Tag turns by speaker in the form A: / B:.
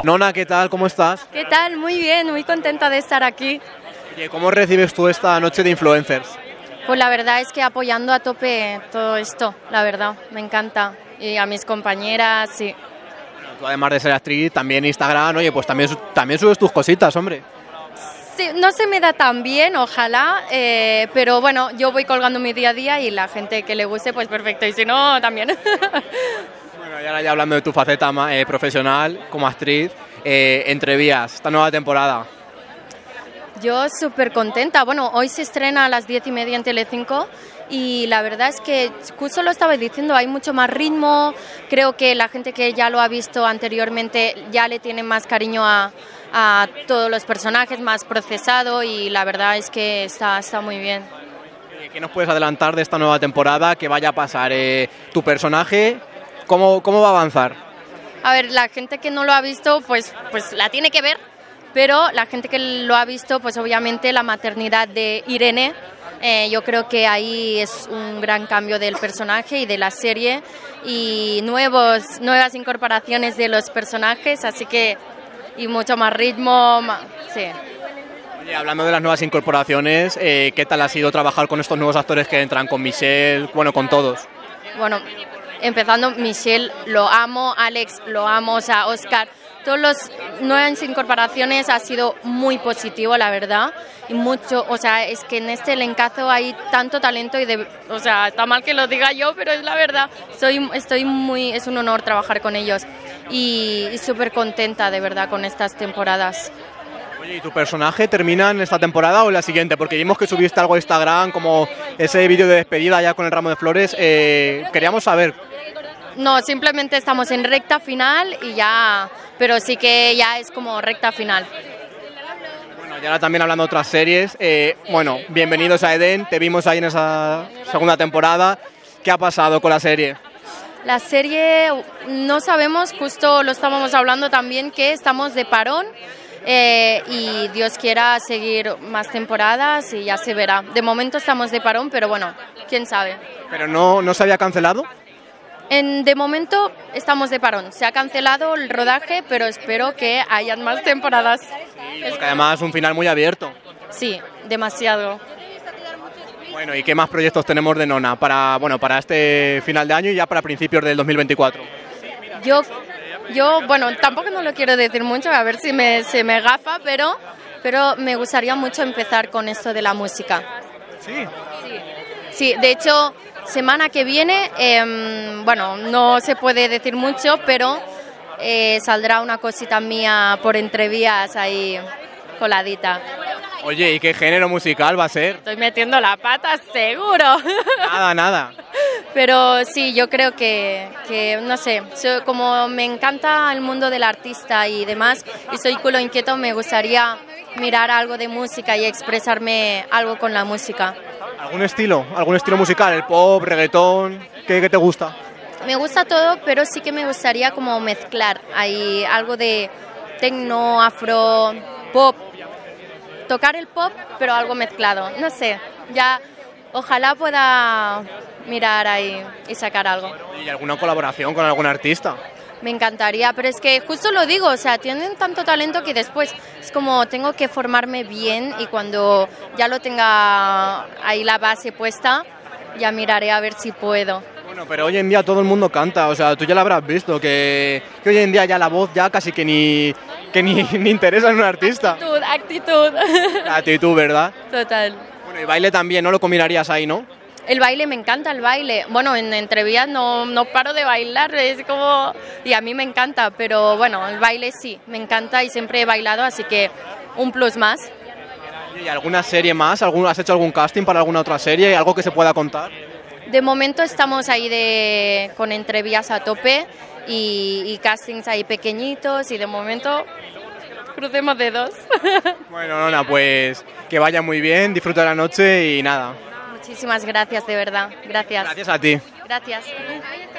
A: Nona, ¿qué tal? ¿Cómo estás?
B: ¿Qué tal? Muy bien, muy contenta de estar aquí.
A: Oye, ¿cómo recibes tú esta noche de influencers?
B: Pues la verdad es que apoyando a tope todo esto, la verdad, me encanta. Y a mis compañeras, sí.
A: Bueno, tú además de ser actriz, también Instagram, oye, pues también subes tus cositas, hombre.
B: Sí, no se me da tan bien, ojalá, pero bueno, yo voy colgando mi día a día y la gente que le guste, pues perfecto, y si no, también.
A: Bueno, y ahora ya hablando de tu faceta profesional como actriz, Entrevías, esta nueva temporada.
B: Yo súper contenta. Bueno, hoy se estrena a las 10:30 en Telecinco y la verdad es que justo lo estaba diciendo, hay mucho más ritmo, creo que la gente que ya lo ha visto anteriormente ya le tiene más cariño a todos los personajes, más procesado y la verdad es que está muy bien.
A: ¿Qué nos puedes adelantar de esta nueva temporada? ¿Qué vaya a pasar? ¿Tu personaje cómo va a avanzar?
B: A ver, la gente que no lo ha visto pues la tiene que ver. Pero la gente que lo ha visto, pues obviamente la maternidad de Irene, yo creo que ahí es un gran cambio del personaje y de la serie y nuevas incorporaciones de los personajes, así que y mucho más ritmo, sí.
A: Oye, hablando de las nuevas incorporaciones, ¿qué tal ha sido trabajar con estos nuevos actores que entran, con Michelle, bueno, con todos?
B: Bueno, empezando Michelle, lo amo, Alex, lo amo, o sea, Oscar. Todas las nuevas incorporaciones ha sido muy positivo, la verdad, y mucho, o sea, es que en este elencazo hay tanto talento y o sea, está mal que lo diga yo, pero es la verdad. Es un honor trabajar con ellos y súper contenta de verdad con estas temporadas.
A: Oye, ¿y tu personaje termina en esta temporada o en la siguiente? Porque vimos que subiste algo a Instagram, como ese vídeo de despedida ya con el ramo de flores. Queríamos saber.
B: No, simplemente estamos en recta final y ya, pero sí que ya es como recta final.
A: Bueno, y ahora también hablando de otras series, bueno, bienvenidos a Edén, te vimos ahí en esa segunda temporada. ¿Qué ha pasado con la serie?
B: La serie, no sabemos, justo lo estábamos hablando también, que estamos de parón y Dios quiera seguir más temporadas y ya se verá. De momento estamos de parón, pero bueno, quién sabe.
A: ¿Pero no se había cancelado?
B: De momento estamos de parón. Se ha cancelado el rodaje, pero espero que hayan más temporadas.
A: Sí, porque además es un final muy abierto.
B: Sí, demasiado.
A: Bueno, ¿y qué más proyectos tenemos de Nona para este final de año y ya para principios del 2024?
B: Yo bueno, tampoco no lo quiero decir mucho, a ver si se me gafa, pero me gustaría mucho empezar con esto de la música.
A: Sí.
B: Sí, de hecho, semana que viene, bueno, no se puede decir mucho, pero saldrá una cosita mía por Entrevías ahí coladita.
A: Oye, ¿y qué género musical va a ser?
B: Estoy metiendo la pata, seguro.
A: Nada.
B: Pero sí, yo creo que no sé, como me encanta el mundo del artista y demás, y soy culo inquieto, me gustaría mirar algo de música y expresarme algo con la música.
A: ¿Algún estilo musical? ¿El pop, reggaetón? ¿Qué te gusta?
B: Me gusta todo, pero sí que me gustaría como mezclar ahí algo de techno, afro, pop. Tocar el pop, pero algo mezclado. No sé, ya ojalá pueda mirar ahí y sacar algo.
A: ¿Y alguna colaboración con algún artista?
B: Me encantaría, pero es que justo lo digo, o sea, tienen tanto talento que después es como tengo que formarme bien y cuando ya lo tenga ahí la base puesta, ya miraré a ver si puedo.
A: Bueno, pero hoy en día todo el mundo canta, o sea, tú ya lo habrás visto, que hoy en día ya la voz ya casi que ni interesa en un artista.
B: Actitud.
A: Actitud, ¿verdad?
B: Total.
A: Bueno, y baile también, ¿no lo combinarías ahí, no?
B: El baile, me encanta el baile. Bueno, en Entrevías no paro de bailar, es como... Y a mí me encanta, pero bueno, el baile sí, me encanta y siempre he bailado, así que un plus más.
A: ¿Y alguna serie más? ¿Has hecho algún casting para alguna otra serie? ¿Algo que se pueda contar?
B: De momento estamos ahí con Entrevías a tope y castings ahí pequeñitos y de momento crucemos dedos.
A: Bueno, Nona, pues que vaya muy bien, disfruta la noche y nada.
B: Muchísimas gracias, de verdad. Gracias.
A: Gracias a ti.
B: Gracias.